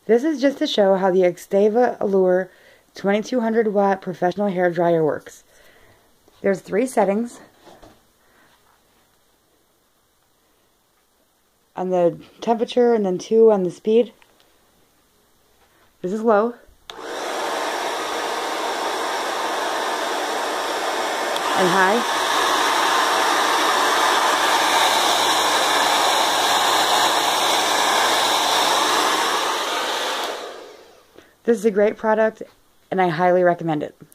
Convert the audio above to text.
This is just to show how the Xtava Allure 2200 watt professional hair dryer works. There's 3 settings on the temperature and then 2 on the speed. This is low. And high. This is a great product, and I highly recommend it.